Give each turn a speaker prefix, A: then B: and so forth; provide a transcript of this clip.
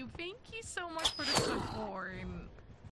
A: you. Thank you so much for the support.